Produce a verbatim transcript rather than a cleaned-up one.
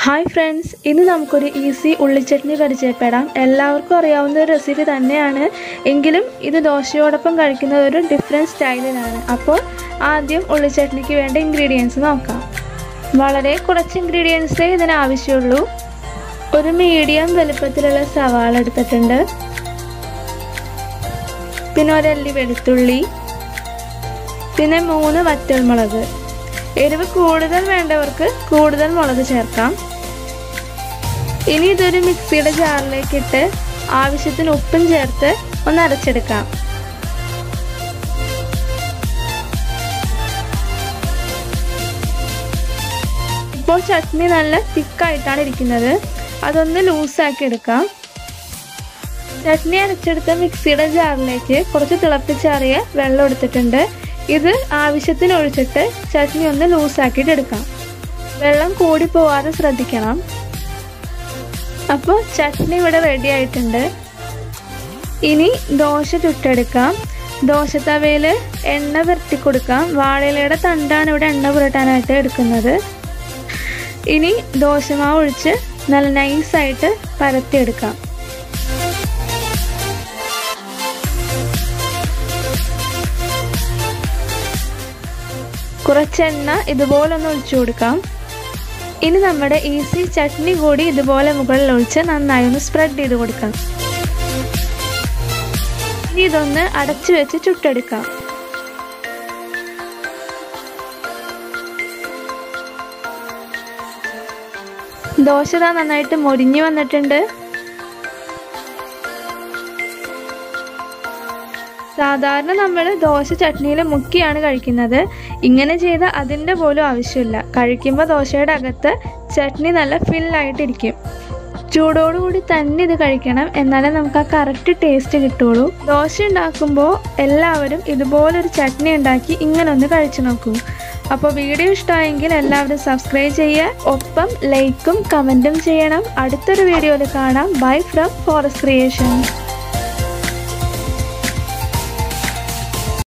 Hi friends, ഇന്ന് നമുക്കൊരു easy ഉള്ളിച്ചട്നി പരിചയപ്പെടാം. എല്ലാവർക്കും അറിയാവുന്ന ഒരു റെസിപ്പി തന്നെയാണ്, എങ്കിലും ഇത് ദോശയോടൊപ്പം കഴിക്കുന്നത് ഒരു ഡിഫറെൻറ്റ് സ്റ്റൈലിലാണ്. അപ്പോൾ ആദ്യം ഉള്ളിച്ചട്നിക്ക് വേണ്ട ഇൻഗ്രീഡിയൻസ് നോക്കാം. വളരെ കുറച്ച് ഇൻഗ്രീഡിയൻസേ ഇതിന് ആവശ്യമുള്ളൂ. ഒരു മീഡിയം വലുപ്പത്തിലുള്ള സവാള എടുത്തിട്ടുണ്ട്, പിന്നെ ഒരല്ലി വെളുത്തുള്ളി, പിന്നെ മൂന്ന് വറ്റൽമുളക്. എരിവ് കൂടുതൽ വേണ്ടവർക്ക് കൂടുതൽ മുളക് ചേർക്കാം. ഇനി ഇതൊരു മിക്സിയുടെ ജാറിലേക്ക് ഇട്ട് ആവശ്യത്തിന് ഉപ്പും ചേർത്ത് ഒന്ന് അരച്ചെടുക്കാം. ഇപ്പോൾ ചട്നി നല്ല തിക്കായിട്ടാണ് ഇരിക്കുന്നത്, അതൊന്ന് ലൂസാക്കി എടുക്കാം. ചട്നി അരച്ചെടുത്ത മിക്സിയുടെ ജാറിലേക്ക് കുറച്ച് തിളപ്പിച്ചാറിയ വെള്ളം എടുത്തിട്ടുണ്ട്. ഇത് ആവശ്യത്തിന് ഒഴിച്ചിട്ട് ചട്നി ഒന്ന് ലൂസാക്കിയിട്ട് എടുക്കാം. വെള്ളം കൂടി പോവാതെ ശ്രദ്ധിക്കണം. അപ്പോൾ ചട്നി ഇവിടെ റെഡി ആയിട്ടുണ്ട്. ഇനി ദോശ ചുട്ടെടുക്കാം. ദോശ തവയിൽ എണ്ണ പുരട്ടി കൊടുക്കാം. വാഴയിലയുടെ തണ്ടാണ് ഇവിടെ എണ്ണ പുരട്ടാനായിട്ട് എടുക്കുന്നത്. ഇനി ദോശമാവ് ഒഴിച്ച് നല്ല നൈസായിട്ട് പരത്തിയെടുക്കാം. കുറച്ചെണ്ണ ഇതുപോലെ ഒന്ന് ഒഴിച്ചു കൊടുക്കാം. ഇനി നമ്മുടെ ഈസി ചട്നി കൂടി ഇതുപോലെ മുകളിൽ ഒഴിച്ച് നന്നായി ഒന്ന് സ്പ്രെഡ് ചെയ്ത് കൊടുക്കാം. ഇനി ഇതൊന്ന് അടച്ചു വെച്ച് ചുട്ടെടുക്കാം. ദോശ നന്നായിട്ട് മൊരിഞ്ഞു വന്നിട്ടുണ്ട്. സാധാരണ നമ്മൾ ദോശ ചട്നിയിൽ മുക്കിയാണ് കഴിക്കുന്നത്. ഇങ്ങനെ ചെയ്താൽ അതിൻ്റെ പോലും ആവശ്യമില്ല. കഴിക്കുമ്പോൾ ദോശയുടെ അകത്ത് ചട്നി നല്ല ഫില്ലായിട്ടിരിക്കും. ചൂടോടുകൂടി തന്നെ ഇത് കഴിക്കണം, എന്നാലേ നമുക്ക് ആ കറക്റ്റ് ടേസ്റ്റ് കിട്ടുള്ളൂ. ദോശ ഉണ്ടാക്കുമ്പോൾ എല്ലാവരും ഇതുപോലൊരു ചട്നി ഉണ്ടാക്കി ഇങ്ങനെ ഒന്ന് കഴിച്ചു നോക്കൂ. അപ്പോൾ വീഡിയോ ഇഷ്ടമായെങ്കിൽ എല്ലാവരും സബ്സ്ക്രൈബ് ചെയ്യുക, ഒപ്പം ലൈക്കും കമൻറ്റും ചെയ്യണം. അടുത്തൊരു വീഡിയോയിൽ കാണാം. Bye from Forest creations.